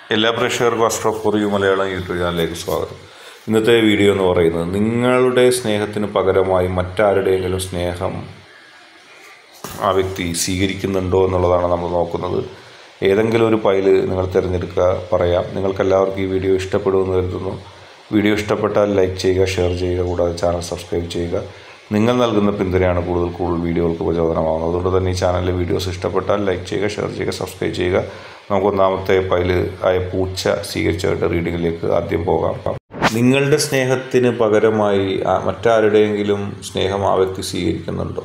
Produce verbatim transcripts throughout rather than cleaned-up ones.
എല്ലാ പ്രേക്ഷകർക്കും Astro for you Malayalam YouTube ചാനലിലേക്ക് സ്വാഗതം. ഇന്നത്തെ വീഡിയോ എന്ന് പറയുന്നത് നിങ്ങളുടെ സ്നേഹത്തിന് പകരമായി മറ്റാരുടെയെങ്കിലും സ്നേഹം ആ വ്യക്തി സ്വീകരിക്കുന്നുണ്ടോ എന്നുള്ളതാണ് നമ്മൾ നോക്കുന്നത്. ഏതെങ്കിലും ഒരു ഫയൽ നിങ്ങൾ തിരഞ്ഞെടുക്കുക, പറയാം. നിങ്ങൾക്കെല്ലാവർക്കും ഈ വീഡിയോ ഇഷ്ടപ്പെടുമെന്ന് കരുതുന്നു. വീഡിയോ ഇഷ്ടപ്പെട്ടാൽ ലൈക്ക് ചെയ്യുക, ഷെയർ ചെയ്യുക, കൂടാതെ ചാനൽ സബ്സ്ക്രൈബ് ചെയ്യുക. നിങ്ങൾ നൽകുന്ന പിന്തുണയാണ് കൂടുതൽ കൂടുതൽ വീഡിയോകൾക്ക് പ്രചോദനമാകുന്നത്. അതുകൊണ്ട് തന്നെ ഈ ചാനലിലെ വീഡിയോസ് ഇഷ്ടപ്പെട്ടാൽ ലൈക്ക് ചെയ്യുക, ഷെയർ ചെയ്യുക, സബ്സ്ക്രൈബ് ചെയ്യുക. നമുക്ക് ഒന്നാമത്തെ ഫയൽ ആയ പൂച്ച സ്വീകരിച്ചവരുടെ റീഡിങ്ങിലേക്ക് ആദ്യം പോകാം. നിങ്ങളുടെ സ്നേഹത്തിന് പകരമായി മറ്റാരുടെയെങ്കിലും സ്നേഹം ആ വ്യക്തി സ്വീകരിക്കുന്നുണ്ടോ?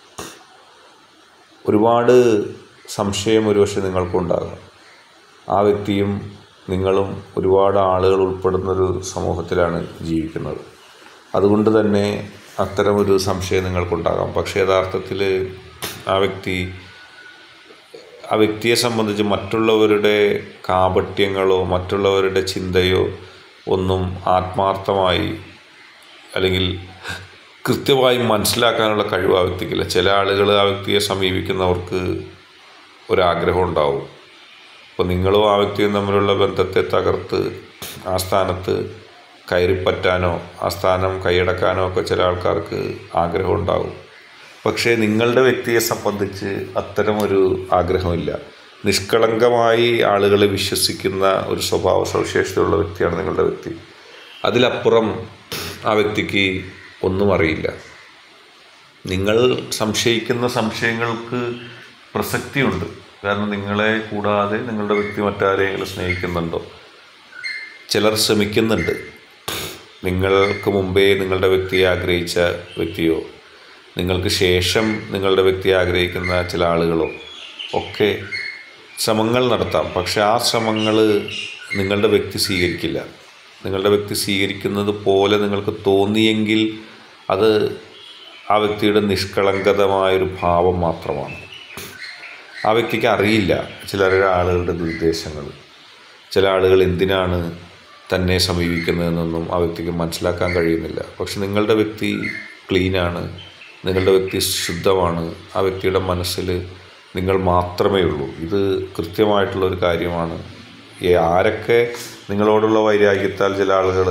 ഒരുപാട് സംശയം ഒരുപക്ഷെ നിങ്ങൾക്കുണ്ടാകാം. ആ വ്യക്തിയും നിങ്ങളും ഒരുപാട് ആളുകൾ ഉൾപ്പെടുന്നൊരു സമൂഹത്തിലാണ് ജീവിക്കുന്നത്. അതുകൊണ്ട് തന്നെ അത്തരമൊരു സംശയം നിങ്ങൾക്കുണ്ടാകാം. പക്ഷേ യഥാർത്ഥത്തിൽ ആ വ്യക്തി ആ വ്യക്തിയെ സംബന്ധിച്ച് മറ്റുള്ളവരുടെ കാപട്യങ്ങളോ മറ്റുള്ളവരുടെ ചിന്തയോ ഒന്നും ആത്മാർത്ഥമായി അല്ലെങ്കിൽ കൃത്യമായി മനസ്സിലാക്കാനുള്ള കഴിവ് ആ വ്യക്തിക്കില്ല. ചില ആളുകൾ ആ വ്യക്തിയെ സമീപിക്കുന്നവർക്ക് ഒരാഗ്രഹം ഉണ്ടാവും. അപ്പോൾ നിങ്ങളും ആ വ്യക്തിയും തമ്മിലുള്ള ബന്ധത്തെ തകർത്ത് ആ സ്ഥാനത്ത് കയറിപ്പറ്റാനോ ആ സ്ഥാനം കൈയടക്കാനോ ഒക്കെ ചില ആൾക്കാർക്ക് ആഗ്രഹം ഉണ്ടാകും. പക്ഷേ നിങ്ങളുടെ വ്യക്തിയെ സംബന്ധിച്ച് അത്തരമൊരു ആഗ്രഹമില്ല. നിഷ്കളങ്കമായി ആളുകളെ വിശ്വസിക്കുന്ന ഒരു സ്വഭാവ സവിശേഷതയുള്ള വ്യക്തിയാണ് നിങ്ങളുടെ വ്യക്തി. അതിലപ്പുറം ആ വ്യക്തിക്ക് ഒന്നും അറിയില്ല. നിങ്ങൾ സംശയിക്കുന്ന സംശയങ്ങൾക്ക് പ്രസക്തിയുണ്ട്. കാരണം നിങ്ങളെ കൂടാതെ നിങ്ങളുടെ വ്യക്തി മറ്റാരെങ്കിലും സ്നേഹിക്കുന്നുണ്ടോ? ചിലർ ശ്രമിക്കുന്നുണ്ട്. നിങ്ങൾക്ക് മുമ്പേ നിങ്ങളുടെ വ്യക്തിയെ ആഗ്രഹിച്ച വ്യക്തിയോ നിങ്ങൾക്ക് ശേഷം നിങ്ങളുടെ വ്യക്തിയെ ആഗ്രഹിക്കുന്ന ചില ആളുകളോ ഒക്കെ ശ്രമങ്ങൾ നടത്താം. പക്ഷെ ആ ശ്രമങ്ങൾ നിങ്ങളുടെ വ്യക്തി സ്വീകരിക്കില്ല. നിങ്ങളുടെ വ്യക്തി സ്വീകരിക്കുന്നത് പോലെ നിങ്ങൾക്ക് തോന്നിയെങ്കിൽ അത് ആ വ്യക്തിയുടെ നിഷ്കളങ്കതമായൊരു ഭാവം മാത്രമാണ്. ആ വ്യക്തിക്ക് അറിയില്ല ചിലരുടെ ആളുകളുടെ നിർദ്ദേശങ്ങൾ. ചില ആളുകൾ എന്തിനാണ് തന്നെ സമീപിക്കുന്നതെന്നൊന്നും ആ വ്യക്തിക്ക് മനസ്സിലാക്കാൻ കഴിയുന്നില്ല. പക്ഷെ നിങ്ങളുടെ വ്യക്തി ക്ലീനാണ്, നിങ്ങളുടെ വ്യക്തി ശുദ്ധമാണ്. ആ വ്യക്തിയുടെ മനസ്സിൽ നിങ്ങൾ മാത്രമേ ഉള്ളൂ. ഇത് കൃത്യമായിട്ടുള്ളൊരു കാര്യമാണ്. ആരൊക്കെ നിങ്ങളോടുള്ള വൈരാഗ്യത്താൽ ചില ആളുകൾ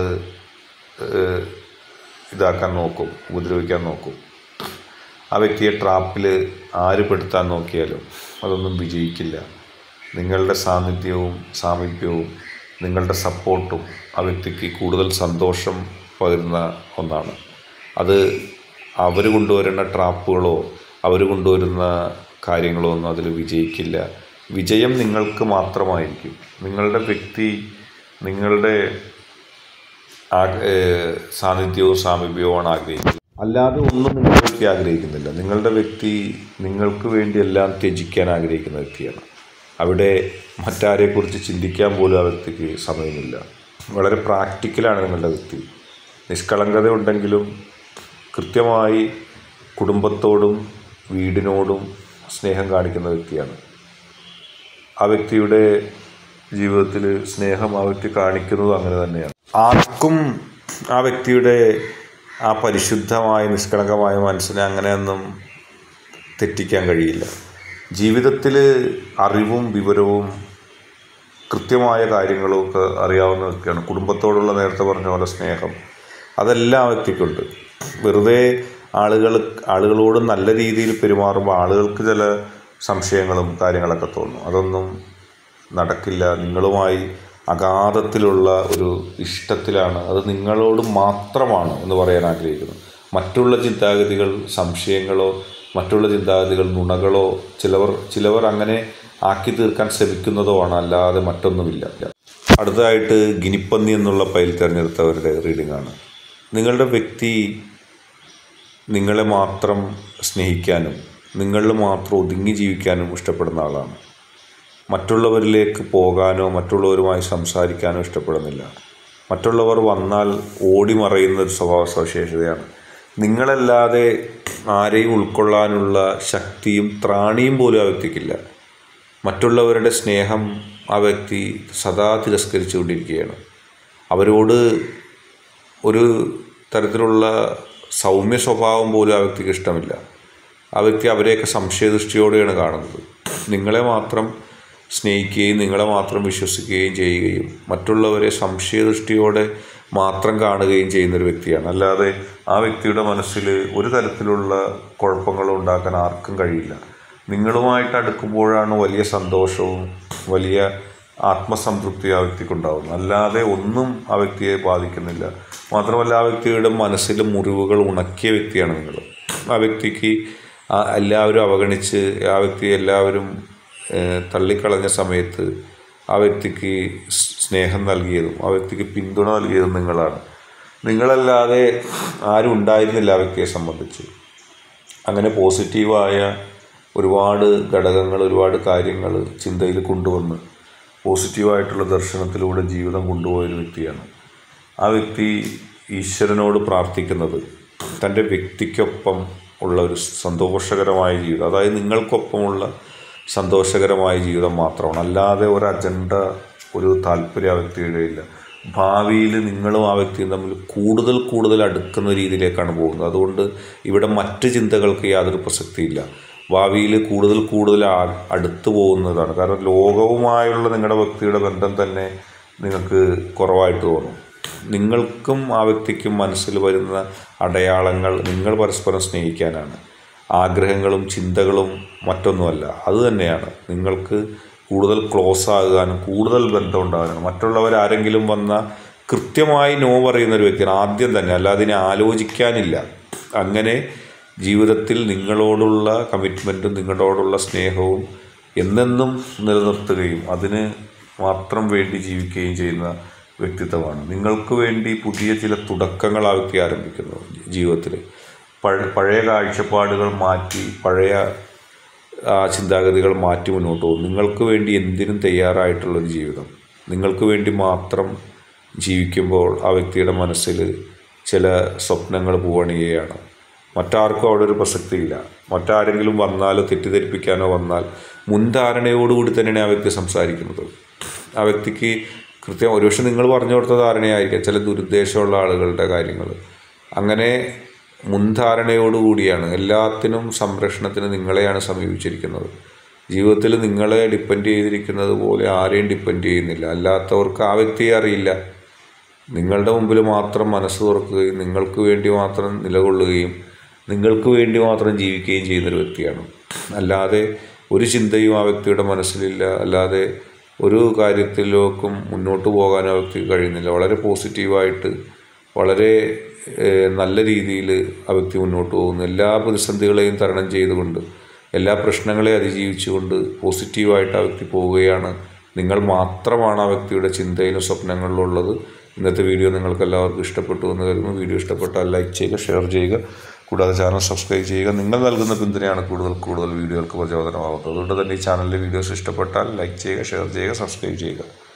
ഇതാക്കാൻ നോക്കും, ഉപദ്രവിക്കാൻ നോക്കും, ആ വ്യക്തിയെ ട്രാപ്പിൽ ആര് പെടുത്താൻ നോക്കിയാലും അതൊന്നും വിജയിക്കില്ല. നിങ്ങളുടെ സാന്നിധ്യവും സാമീപ്യവും നിങ്ങളുടെ സപ്പോർട്ടും ആ വ്യക്തിക്ക് കൂടുതൽ സന്തോഷം പകരുന്ന ഒന്നാണ്. അത് അവർ കൊണ്ടുവരുന്ന ട്രാപ്പുകളോ അവർ കൊണ്ടുവരുന്ന കാര്യങ്ങളോ ഒന്നും അതിൽ വിജയിക്കില്ല. വിജയം നിങ്ങൾക്ക് മാത്രമായിരിക്കും. നിങ്ങളുടെ വ്യക്തി നിങ്ങളുടെ സാന്നിധ്യവും സാമീപ്യവുമാണ് ആഗ്രഹിക്കുന്നത്, അല്ലാതെ ഒന്നും നിങ്ങളുടെ വ്യക്തി ആഗ്രഹിക്കുന്നില്ല. നിങ്ങളുടെ വ്യക്തി നിങ്ങൾക്ക് വേണ്ടി എല്ലാം ത്യജിക്കാൻ ആഗ്രഹിക്കുന്ന വ്യക്തിയാണ്. അവിടെ മറ്റാരെക്കുറിച്ച് ചിന്തിക്കാൻ പോലും ആ വ്യക്തിക്ക് സമയമില്ല. വളരെ പ്രാക്ടിക്കലാണ് നിങ്ങളുടെ വ്യക്തി. നിഷ്കളങ്കത ഉണ്ടെങ്കിലും കൃത്യമായി കുടുംബത്തോടും വീടിനോടും സ്നേഹം കാണിക്കുന്ന വ്യക്തിയാണ്. ആ വ്യക്തിയുടെ ജീവിതത്തിൽ സ്നേഹം ആ വ്യക്തി കാണിക്കുന്നതും അങ്ങനെ തന്നെയാണ്. ആർക്കും ആ വ്യക്തിയുടെ ആ പരിശുദ്ധമായ നിഷ്കളങ്കമായ മനസ്സിനെ അങ്ങനെയൊന്നും തെറ്റിക്കാൻ കഴിയില്ല. ജീവിതത്തിൽ അറിവും വിവരവും കൃത്യമായ കാര്യങ്ങളും ഒക്കെ അറിയാവുന്ന വ്യക്തിയാണ്. കുടുംബത്തോടുള്ള നേരത്തെ പറഞ്ഞ പോലെ സ്നേഹം അതെല്ലാം ആ വ്യക്തിക്കുണ്ട്. വെറുതെ ആളുകൾ ആളുകളോട് നല്ല രീതിയിൽ പെരുമാറുമ്പോൾ ആളുകൾക്ക് ചില സംശയങ്ങളും കാര്യങ്ങളൊക്കെ തോന്നും. അതൊന്നും നടക്കില്ല. നിങ്ങളുമായി അഗാധത്തിലുള്ള ഒരു ഇഷ്ടത്തിലാണ്, അത് നിങ്ങളോട് മാത്രമാണ് എന്ന് പറയാൻ ആഗ്രഹിക്കുന്നു. മറ്റുള്ള ചിന്താഗതികൾ സംശയങ്ങളോ മറ്റുള്ള ചിന്താഗതികൾ നുണകളോ ചിലവർ ചിലവർ അങ്ങനെ ആക്കി തീർക്കാൻ ശ്രമിക്കുന്നതോ ആണ്, അല്ലാതെ മറ്റൊന്നുമില്ല. അടുത്തതായിട്ട് ഗിനിപ്പന്നി എന്നുള്ള ഫയൽ തിരഞ്ഞെടുത്തവരുടെ റീഡിംഗാണ്. നിങ്ങളുടെ വ്യക്തി നിങ്ങളെ മാത്രം സ്നേഹിക്കാനും നിങ്ങളിൽ മാത്രം ഒതുങ്ങി ജീവിക്കാനും ഇഷ്ടപ്പെടുന്ന ആളാണ്. മറ്റുള്ളവരിലേക്ക് പോകാനോ മറ്റുള്ളവരുമായി സംസാരിക്കാനോ ഇഷ്ടപ്പെടുന്നില്ല. മറ്റുള്ളവർ വന്നാൽ ഓടി മറയുന്ന ഒരു സ്വഭാവ സവിശേഷതയാണ്. നിങ്ങളല്ലാതെ ആരെയും ഉൾക്കൊള്ളാനുള്ള ശക്തിയും ത്രാണിയും പോലും ആ വ്യക്തിക്കില്ല. മറ്റുള്ളവരുടെ സ്നേഹം ആ വ്യക്തി സദാ തിരസ്കരിച്ചു കൊണ്ടിരിക്കുകയാണ്. അവരോട് ഒരു തരത്തിലുള്ള സൗമ്യ സ്വഭാവം പോലും ആ വ്യക്തിക്ക് ഇഷ്ടമില്ല. ആ വ്യക്തി അവരെയൊക്കെ സംശയദൃഷ്ടിയോടെയാണ് കാണുന്നത്. നിങ്ങളെ മാത്രം സ്നേഹിക്കുകയും നിങ്ങളെ മാത്രം വിശ്വസിക്കുകയും ചെയ്യുകയും മറ്റുള്ളവരെ സംശയദൃഷ്ടിയോടെ മാത്രം കാണുകയും ചെയ്യുന്നൊരു വ്യക്തിയാണ്. അല്ലാതെ ആ വ്യക്തിയുടെ മനസ്സിൽ ഒരു തരത്തിലുള്ള കുഴപ്പങ്ങളും ഉണ്ടാക്കാൻ ആർക്കും കഴിയില്ല. നിങ്ങളുമായിട്ട് അടുക്കുമ്പോഴാണ് വലിയ സന്തോഷവും വലിയ ആത്മസംതൃപ്തി ആ വ്യക്തിക്കുണ്ടാകുന്നത്. അല്ലാതെ ഒന്നും ആ വ്യക്തിയെ ബാധിക്കുന്നില്ല. മാത്രമല്ല ആ വ്യക്തിയുടെ മനസ്സിൽ മുറിവുകൾ ഉണക്കിയ വ്യക്തിയാണ് നിങ്ങൾ. ആ വ്യക്തിക്ക് എല്ലാവരും അവഗണിച്ച് ആ വ്യക്തി എല്ലാവരും തള്ളിക്കളഞ്ഞ സമയത്ത് ആ വ്യക്തിക്ക് സ്നേഹം നൽകിയതും ആ വ്യക്തിക്ക് പിന്തുണ നൽകിയതും നിങ്ങളാണ്. നിങ്ങളല്ലാതെ ആരും ഉണ്ടായിരുന്നില്ല ആ വ്യക്തിയെ സംബന്ധിച്ച്. അങ്ങനെ പോസിറ്റീവായ ഒരുപാട് ഘടകങ്ങൾ ഒരുപാട് കാര്യങ്ങൾ ചിന്തയിൽ കൊണ്ടുവന്ന് പോസിറ്റീവായിട്ടുള്ള ദർശനത്തിലൂടെ ജീവിതം കൊണ്ടുപോയൊരു വ്യക്തിയാണ്. ആ വ്യക്തി ഈശ്വരനോട് പ്രാർത്ഥിക്കുന്നത് തൻ്റെ വ്യക്തിക്കൊപ്പം ഉള്ള ഒരു സന്തോഷകരമായ ജീവിതം, അതായത് നിങ്ങൾക്കൊപ്പമുള്ള സന്തോഷകരമായ ജീവിതം മാത്രമാണ്. അല്ലാതെ ഒരു അജണ്ട ഒരു താല്പര്യം ആ വ്യക്തിയുടെ ഇല്ല. ഭാവിയിൽ നിങ്ങളും ആ വ്യക്തിയും തമ്മിൽ കൂടുതൽ കൂടുതൽ അടുക്കുന്ന രീതിയിലേക്കാണ് പോകുന്നത്. അതുകൊണ്ട് ഇവിടെ മറ്റ് ചിന്തകൾക്ക് യാതൊരു പ്രസക്തിയില്ല. ഭാവിയിൽ കൂടുതൽ കൂടുതൽ അടുത്തു പോകുന്നതാണ്. കാരണം ലോകവുമായുള്ള നിങ്ങളുടെ വ്യക്തിയുടെ ബന്ധം തന്നെ നിങ്ങൾക്ക് കുറവായിട്ട് തോന്നും. നിങ്ങൾക്കും ആ വ്യക്തിക്കും മനസ്സിൽ വരുന്ന അടയാളങ്ങൾ നിങ്ങൾ പരസ്പരം സ്നേഹിക്കാനാണ്. ആഗ്രഹങ്ങളും ചിന്തകളും മറ്റൊന്നുമല്ല. അതുതന്നെയാണ് നിങ്ങൾക്ക് കൂടുതൽ ക്ലോസ് ആകാനും കൂടുതൽ ബന്ധം ഉണ്ടാകാനും. മറ്റുള്ളവരാരെങ്കിലും വന്ന കൃത്യമായി നോ പറയുന്ന ഒരു വ്യക്തിയാണ് ആദ്യം തന്നെ, അല്ലാതെ ഇതിനെ ആലോചിക്കാനില്ല. അങ്ങനെ ജീവിതത്തിൽ നിങ്ങളോടുള്ള കമ്മിറ്റ്മെൻറ്റും നിങ്ങളോടുള്ള സ്നേഹവും എന്നെന്നും നിലനിർത്തുകയും അതിന് മാത്രം വേണ്ടി ജീവിക്കുകയും ചെയ്യുന്ന വ്യക്തിത്വമാണ്. നിങ്ങൾക്ക് വേണ്ടി പുതിയ ചില തുടക്കങ്ങൾ ആ വ്യക്തി ആരംഭിക്കുന്നു ജീവിതത്തിൽ. പഴ പഴയ കാഴ്ചപ്പാടുകൾ മാറ്റി പഴയ ചിന്താഗതികൾ മാറ്റി മുന്നോട്ട് പോകും. നിങ്ങൾക്ക് വേണ്ടി എന്തിനും തയ്യാറായിട്ടുള്ളൊരു ജീവിതം, നിങ്ങൾക്ക് വേണ്ടി മാത്രം ജീവിക്കുമ്പോൾ ആ വ്യക്തിയുടെ മനസ്സിൽ ചില സ്വപ്നങ്ങൾ പൂവണിയുകയാണ്. മറ്റാർക്കും അവിടെ ഒരു പ്രസക്തിയില്ല. മറ്റാരെങ്കിലും വന്നാലോ തെറ്റിദ്ധരിപ്പിക്കാനോ വന്നാൽ മുൻധാരണയോടുകൂടി തന്നെയാണ് ആ വ്യക്തി സംസാരിക്കുന്നത്. ആ വ്യക്തിക്ക് കൃത്യം ഒരുപക്ഷെ നിങ്ങൾ പറഞ്ഞു കൊടുത്ത ധാരണയായിരിക്കാം ചില ദുരുദ്ദേശമുള്ള ആളുകളുടെ കാര്യങ്ങൾ. അങ്ങനെ മുൻധാരണയോടുകൂടിയാണ് എല്ലാത്തിനും സംരക്ഷണത്തിന് നിങ്ങളെയാണ് സമീപിച്ചിരിക്കുന്നത്. ജീവിതത്തിൽ നിങ്ങളെ ഡിപ്പെൻഡ് ചെയ്തിരിക്കുന്നത് പോലെ ആരെയും ഡിപ്പെൻഡ് ചെയ്യുന്നില്ല. അല്ലാത്തവർക്ക് ആ വ്യക്തിയെ അറിയില്ല. നിങ്ങളുടെ മുമ്പിൽ മാത്രം മനസ്സ് തുറക്കുകയും നിങ്ങൾക്ക് വേണ്ടി മാത്രം നിലകൊള്ളുകയും നിങ്ങൾക്ക് വേണ്ടി മാത്രം ജീവിക്കുകയും ചെയ്യുന്നൊരു വ്യക്തിയാണ്. അല്ലാതെ ഒരു ചിന്തയും ആ വ്യക്തിയുടെ മനസ്സിലില്ല. അല്ലാതെ ഒരു കാര്യത്തിലേക്കും മുന്നോട്ട് പോകാൻ ആ വ്യക്തിക്ക് കഴിയുന്നില്ല. വളരെ പോസിറ്റീവായിട്ട് വളരെ നല്ല രീതിയിൽ ആ വ്യക്തി മുന്നോട്ട് പോകുന്നു. എല്ലാ പ്രതിസന്ധികളെയും തരണം ചെയ്തുകൊണ്ട് എല്ലാ പ്രശ്നങ്ങളെയും അതിജീവിച്ചുകൊണ്ട് പോസിറ്റീവായിട്ട് ആ വ്യക്തി പോവുകയാണ്. നിങ്ങൾ മാത്രമാണ് ആ വ്യക്തിയുടെ ചിന്തയിലും സ്വപ്നങ്ങളിലും ഉള്ളത്. ഇന്നത്തെ വീഡിയോ നിങ്ങൾക്ക് എല്ലാവർക്കും ഇഷ്ടപ്പെട്ടു എന്ന് കരുതുന്നു. വീഡിയോ ഇഷ്ടപ്പെട്ടാൽ ലൈക്ക് ചെയ്യുക, ഷെയർ ചെയ്യുക, കൂടാതെ ചാനൽ സബ്സ്ക്രൈബ് ചെയ്യുക. നിങ്ങൾ നൽകുന്ന പിന്തുണയാണ് കൂടുതൽ കൂടുതൽ വീഡിയോകൾക്ക് പ്രചോദനമാകുന്നത്. അതുകൊണ്ട് തന്നെ ഈ ചാനലിലെ വീഡിയോസ് ഇഷ്ടപ്പെട്ടാൽ ലൈക്ക് ചെയ്യുക, ഷെയർ ചെയ്യുക, സബ്സ്ക്രൈബ് ചെയ്യുക.